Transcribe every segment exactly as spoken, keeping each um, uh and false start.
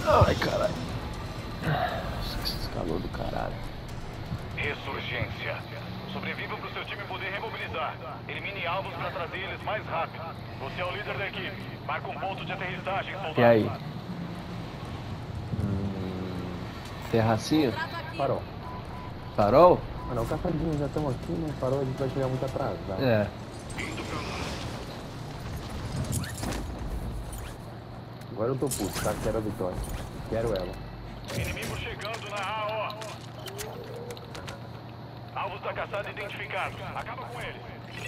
Ai, caralho. Esse calor do caralho. Ressurgência. Sobrevivam para o seu time poder remobilizar. Elimine alvos para trazer eles mais rápido. Você é o líder da equipe. Marca um ponto de aterrissagem, soldado. E aí? Hum... Terracinho? Farol. Farol? Ah não, caçadinho, já estamos aqui, né? Farol a gente vai chegar muito atrasado. É. Agora eu tô puto, tá? Quero a vitória. Quero ela. Inimigo chegando na A O. Alvos da caçada identificados. Acaba com eles.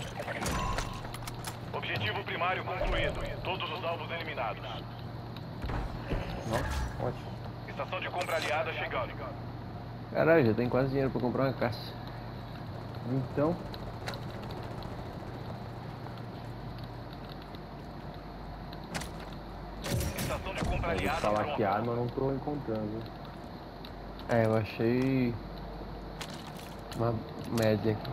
Objetivo primário concluído. Todos os alvos eliminados. Nossa, ótimo. Estação de compra aliada chegando. Caralho, já tem quase dinheiro pra comprar uma caça. Então... Estação de compra Eu vou aliada falar pronta. que arma eu não tô encontrando. É, eu achei... uma média aqui.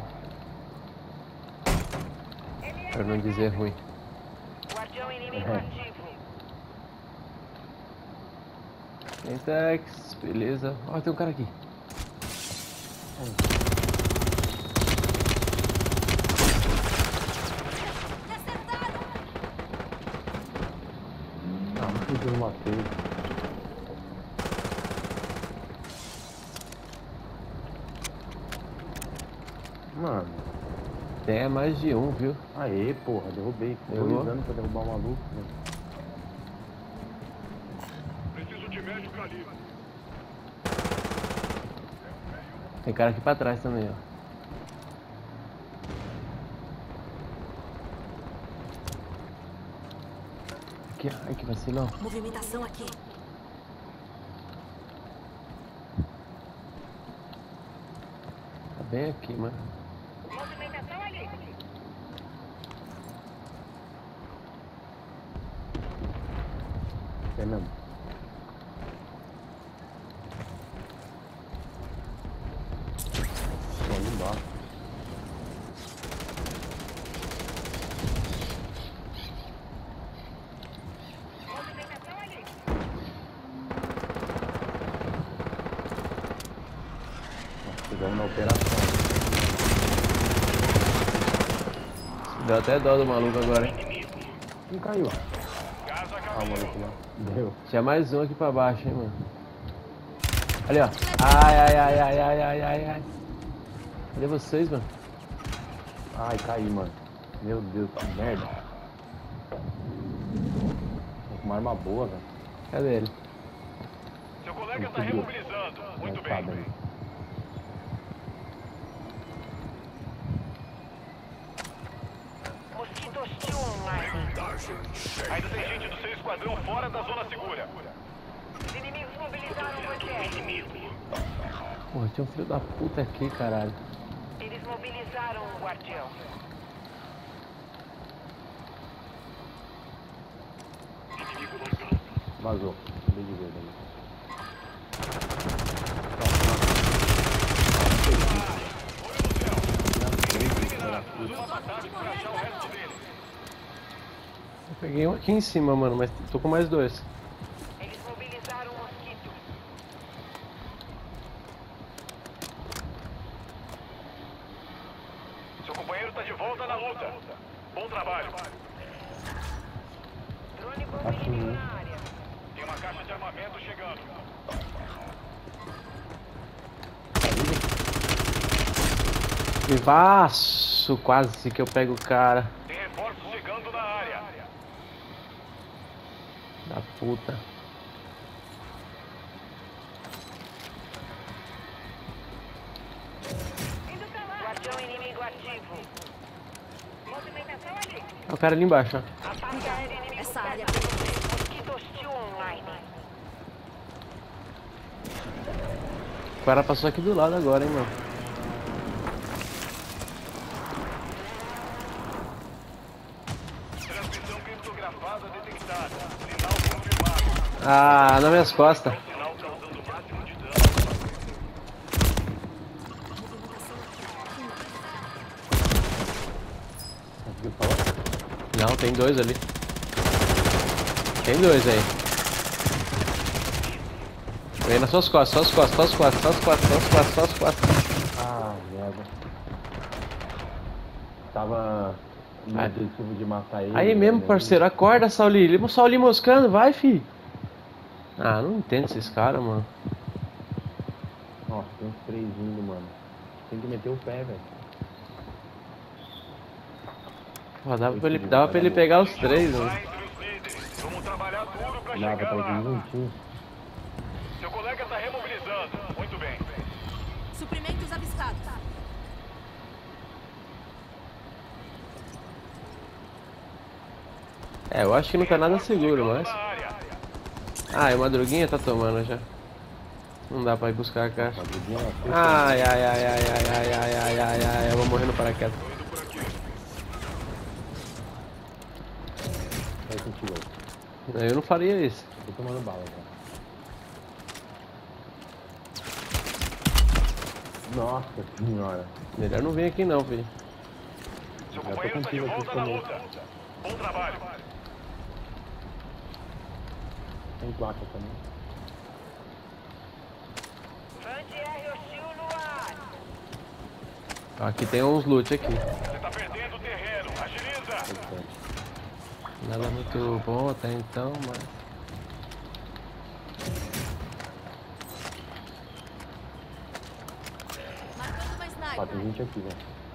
Pra não dizer ruim. Guardião inimigo É. ativo. Entex, beleza. Ó, tem um cara aqui. Ah, mas eu não matei. Mano. Tem mais de um, viu? Aê, porra, derrubei. Derrubou? Dois anos pra derrubar o maluco. Né? Preciso de médio calibre. Tem cara aqui pra trás também, ó. Aqui, ó. Ai, que vacilão. Movimentação aqui. Tá bem aqui, mano. Movimentação ali. É mesmo. Tô ali embaixo. Movimentação ali. Chegamos na operação. Deu até dó do maluco agora, hein? Não caiu. Casa Ah, o caminho. maluco lá. Deu. Tinha mais um aqui pra baixo, hein, mano. Ali, ó. Ai, ai, ai, ai, ai, ai, ai, ai. Cadê vocês, mano? Ai, caí, mano. Meu Deus, que merda. Tô com uma arma boa, velho. Cadê ele? Seu colega está Subiu. remobilizando. Muito Tá bem. bem. Mosquito hostil online. Ainda tem gente do seu esquadrão fora da zona segura. Os inimigos mobilizaram você. Porra, tinha um filho da puta aqui, caralho. Eles mobilizaram o guardião. Vazou. Acabei de ver ali. Eu peguei um aqui em cima, mano, mas tô com mais dois. Eles mobilizaram o mosquito. Seu companheiro está de volta na luta. Bom trabalho. Drone bomba inimigo na área. Tem uma caixa de armamento chegando. Vivaço, quase que eu pego o cara. Tem reforços chegando na área. Da puta. Guardião inimigo ativo. Movimentação ali. É o cara ali embaixo, ó. Ataque aéreo inimigo. Essa área. Mosquito hostil online. O cara passou aqui do lado agora, hein, mano. Transmissão criptografada detectada. Sinal confirmado. Ah, nas minhas costas. Sinal causando o máximo de dano. Conseguiu falar? Não, tem dois ali. Tem dois aí. Vem nas suas costas, só as costas, só as costas, só as costas, só as costas, só as costas. Ah, merda. Tava no Ai. objetivo de matar ele. Aí mesmo, né? parceiro, acorda, Sauli. O Sauli moscando, vai, fi. Ah, não entendo esses caras, mano. Nossa, tem uns três indo, mano. Tem que meter o pé, velho. Pô, dava pra ele, dava pra ele pegar os três, mano. Entre os líderes. Vamos trabalhar duro pra Dava, chegar tava lá. tudo juntinho. Seu colega está remobilizando. Muito bem. Suprimentos avistados. É, eu acho que não tá nada seguro, mas... Na área. Ah, e o Madruguinha tá tomando já. Não dá pra ir buscar a caixa. Madruguinha, ela fez, Ai, ai, ai, ai, ai, ai, ai, ai, ai, ai, eu vou morrer no paraquedas. vai contigo aí. Eu não faria isso. Tô tomando bala, cara. Nossa senhora. Melhor não vir aqui não, filho. Seu Já tô companheiro está de contigo aqui volta na conosco. luta. Bom trabalho. Tem placa também. Anti-R hostil no ar. Aqui tem uns loot aqui. Você está perdendo terreno. Agiliza. Bastante. Nada muito bom até então, mas... Marcando uma Ah, sniper. tem gente aqui, velho.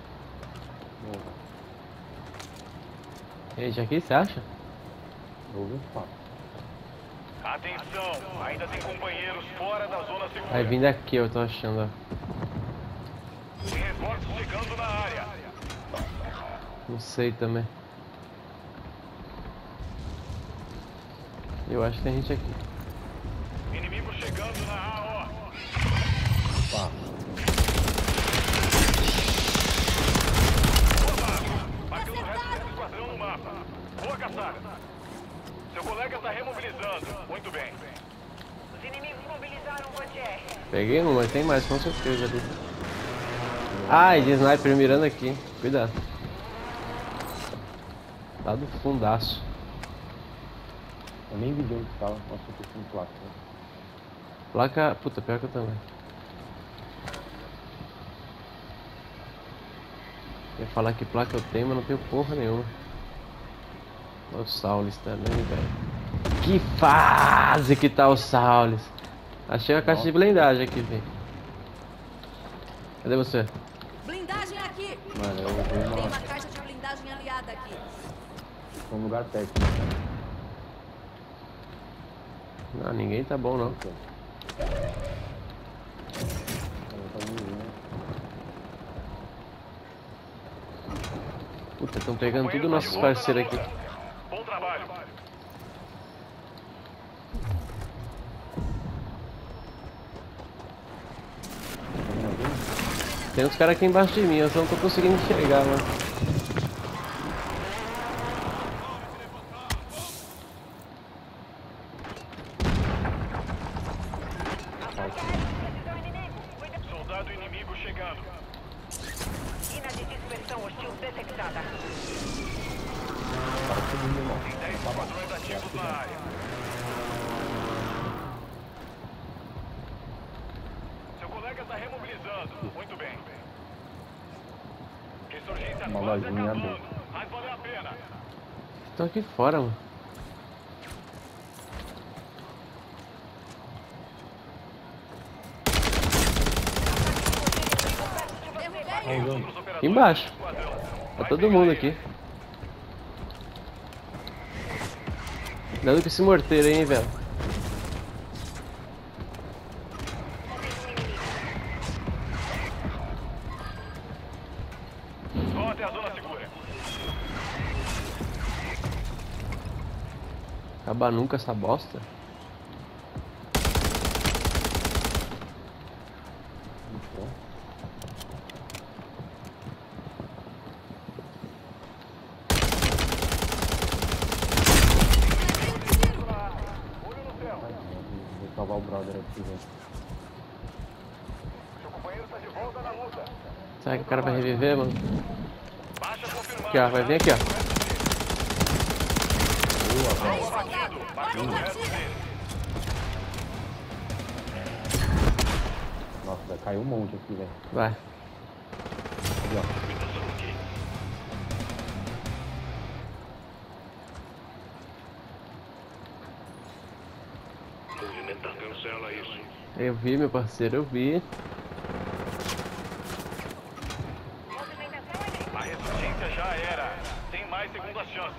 Gente, aqui você acha? Vou ver os papos. Atenção. Ainda tem companheiros fora da zona segura. Vai vir daqui, eu tô achando, ó. Tem reforços chegando na área. Não sei também. Eu acho que tem gente aqui. Inimigo chegando na A O. Pá. Marcando o resto desse esquadrão no mapa. Boa caçada. Seu colega está remobilizando. Muito bem. Os inimigos mobilizaram o anti-R. Peguei um, mas tem mais, com certeza ali. Ai, de sniper mirando aqui. Cuidado. Tá do fundaço. Eu nem vi de onde tava. Nossa, eu tô sem placa. né? Placa... Puta, pior que eu também. Ia falar que placa eu tenho, mas não tenho porra nenhuma. Olha o Saulis também, velho. Que fase que tá o Saulis. Achei a caixa de blindagem aqui, velho. Cadê você? Blindagem aqui. Mano, eu vi Tem uma, uma caixa de blindagem aliada aqui. um lugar técnico. Não, ninguém tá bom, não. Aqui, ó. Ela tá vindo, Puta, estão pegando tudo nossos parceiros aqui. Bom trabalho. Tem uns caras aqui embaixo de mim, eu só não tô conseguindo enxergar, mano. Precisão inimigo. Cuida. Soldado inimigo chegando. Mina de dispersão hostil detectada. Para subindo, irmão. Tem dez esquadrões ativos na área. Seu colega está remobilizando. Muito bem. Ressurgência Uma quase lojinha acabando. aberta. Mas valeu a pena. Estão aqui fora, mano. Derrubei. Os operadores Aqui embaixo. do esquadrão. Tá Vai todo pegar mundo ele. aqui. Cuidado com esse morteiro aí, hein, velho. Vão até a zona segura. Acaba nunca essa bosta. Vou salvar o brother aqui, velho. Seu companheiro está de volta na luta. Será que o cara vai reviver, mano? Baixa confirmada. Aqui, ó, vai vir aqui, ó. Aí, soldado. Olha o Marcando o resto gatilho. dele. caiu um monte aqui, velho. Vai. Ali, ó. Movimentar cancela isso. Eu vi, meu parceiro, eu vi. A resistência já era. Tem mais segunda chance.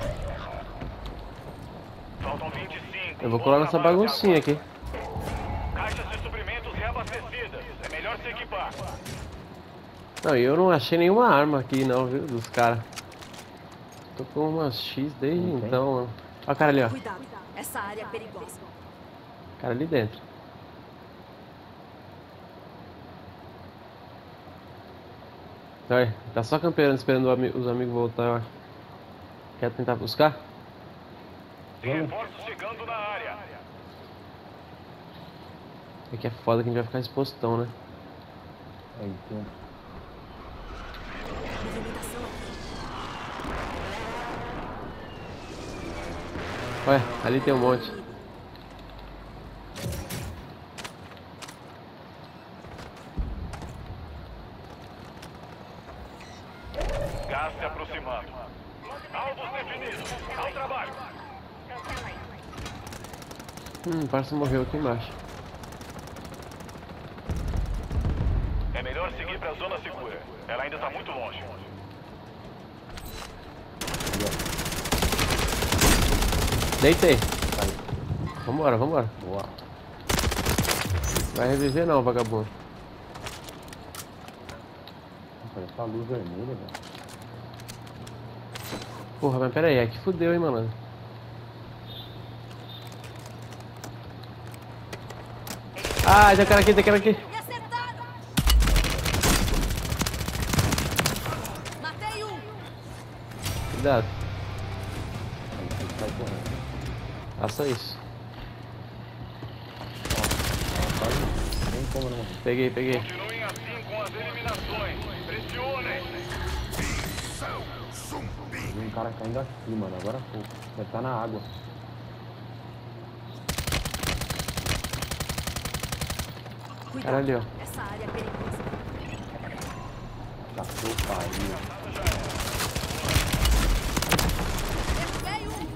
Faltam vinte e cinco. Eu vou colar nessa baguncinha aqui. Caixas de suprimentos reabastecidas. É melhor se equipar. Não, eu não achei nenhuma arma aqui não, viu, dos caras. Tô com uma X desde Não tem? então, mano. Olha o cara ali, ó. Cuidado, essa área é perigosa. O cara ali dentro. Olha, tá só campeando, esperando ami- os amigos voltar, eu acho. Quer tentar buscar? Tem reforços chegando na área. É que é foda que a gente vai ficar expostão, né? Aí, tem um. Movimentação aqui. Olha, ali tem um monte. Gás se aproximando. Alvos definidos. Ao trabalho. Hum, parece que morreu aqui embaixo. É melhor seguir pra zona segura. Ela ainda tá muito longe. Deitei. Vambora, vambora. Boa. Vai reviver não, vagabundo. Nossa, essa luz vermelha, velho. Porra, mas pera aí, é que fudeu, hein, mano. Ah, tem cara aqui, tem cara aqui. Me acertaram! Matei um! Cuidado, Aí, você sai correndo. faça isso. Ó, quase nem como não. Peguei, peguei. Continuem assim com as eliminações. Pressionem. Vi um cara caindo aqui, mano. Agora foi. Deve estar na água. Cuidado, Cara ali, ó. essa área é perigosa. Cachorro pariu. Derrubei um!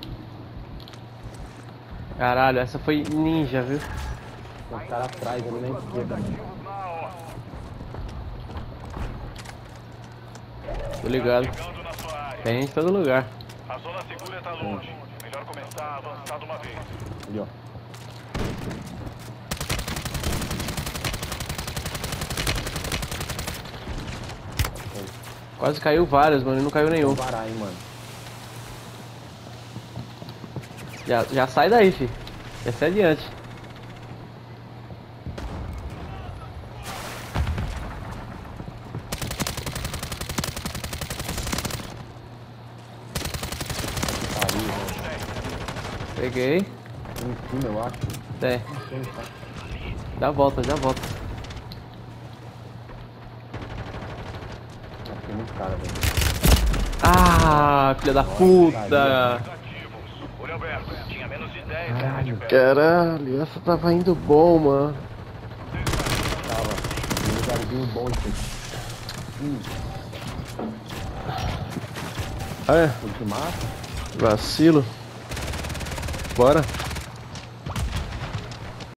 Caralho, essa foi ninja, viu? Tem um cara atrás ali na esquerda, mano. Tô ligado. Chegando na sua área. Tem gente em todo lugar. A zona segura tá longe. Melhor começar a avançar de uma vez. Ali, ó. Quase caiu vários, mano, e não caiu nenhum. Vou varar, hein, mano. Já, já sai daí, fi. Já sai adiante. Pariu, velho. Peguei. Em cima, eu acho. É, Não sei, tá? já volta, já volta. Nossa, tem muito cara, velho. Ah, filha da puta. Ativos. Olho aberto. Tinha menos de dez armas de pé. Caralho, essa tava indo bom, mano. Tava. Tem um lugarzinho bom isso aqui. Hum, Ah, é, ultimato. vacilo. Bora.